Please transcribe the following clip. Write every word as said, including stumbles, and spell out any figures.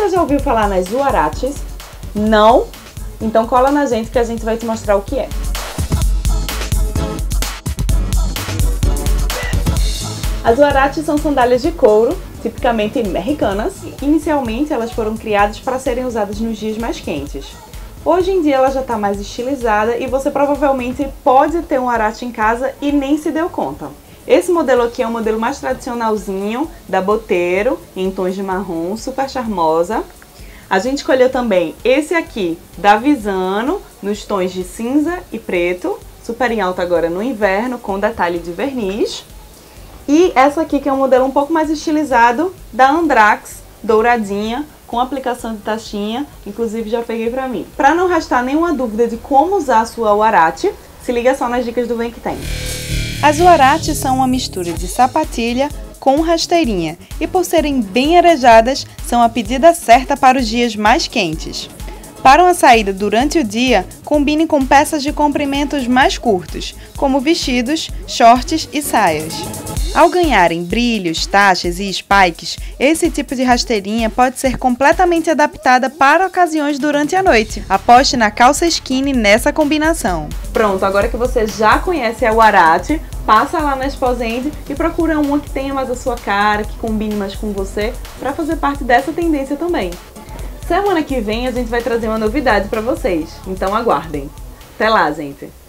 Você já ouviu falar nas Huaraches? Não? Então cola na gente que a gente vai te mostrar o que é. As Huaraches são sandálias de couro, tipicamente americanas. Inicialmente elas foram criadas para serem usadas nos dias mais quentes. Hoje em dia ela já está mais estilizada e você provavelmente pode ter um Huarache em casa e nem se deu conta. Esse modelo aqui é o modelo mais tradicionalzinho da Bottero, em tons de marrom, super charmosa. A gente escolheu também esse aqui da Visano, nos tons de cinza e preto, super em alta agora no inverno, com detalhe de verniz. E essa aqui que é um modelo um pouco mais estilizado da Andrax, douradinha, com aplicação de taxinha, inclusive já peguei pra mim. Pra não restar nenhuma dúvida de como usar a sua Huarache, se liga só nas dicas do Vem Que Tem. As Huaraches são uma mistura de sapatilha com rasteirinha e por serem bem arejadas, são a pedida certa para os dias mais quentes. Para uma saída durante o dia, combine com peças de comprimentos mais curtos, como vestidos, shorts e saias. Ao ganharem brilhos, taches e spikes, esse tipo de rasteirinha pode ser completamente adaptada para ocasiões durante a noite. Aposte na calça skinny nessa combinação. Pronto, agora que você já conhece a Huarache, passa lá na Esposende e procura uma que tenha mais a sua cara, que combine mais com você, para fazer parte dessa tendência também. Semana que vem a gente vai trazer uma novidade para vocês, então aguardem. Até lá, gente!